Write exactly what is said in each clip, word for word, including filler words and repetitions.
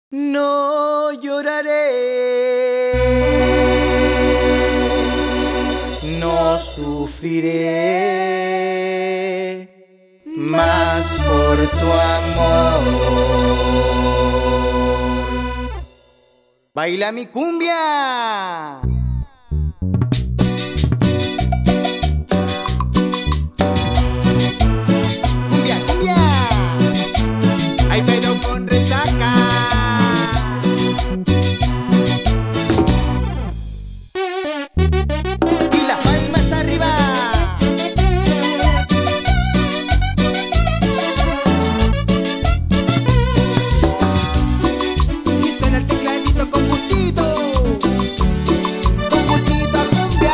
No lloraré, no sufriré más por tu amor. ¡Baila mi cumbia! ¡Cumbia, cumbia! ¡Ay, pero con resaca! Y las palmas arriba. Y suena el tecladito con gustito, con gustito a cumbia.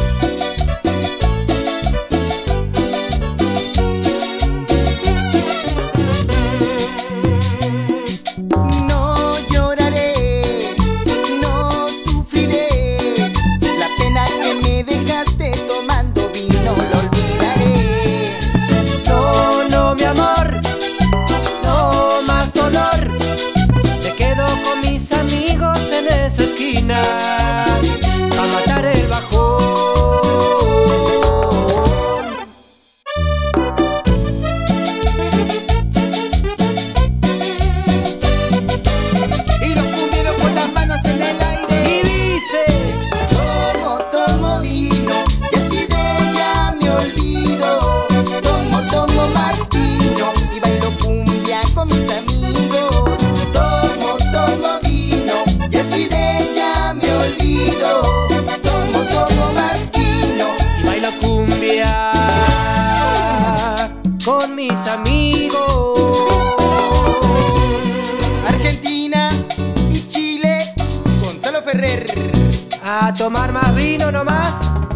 No lloraré, no sufriré, la pena que me dejaste tomando vino lo olvidaré. No, no, mi amor, no más dolor. Me quedo con mis amigos en esa esquina a matar el bajón. Y los cumbieros con las manos en el aire. Y dice: Tomo, tomo vino y así de ella me olvido. Tomo, tomo más vino y bailo cumbia con mis amigos. Tomo, tomo vino y así de ella me olvido. Tomo, tomo más vino. y bailo cumbia con mis amigos. Argentina y Chile, Gonzalo Ferrer. A tomar más vino nomás.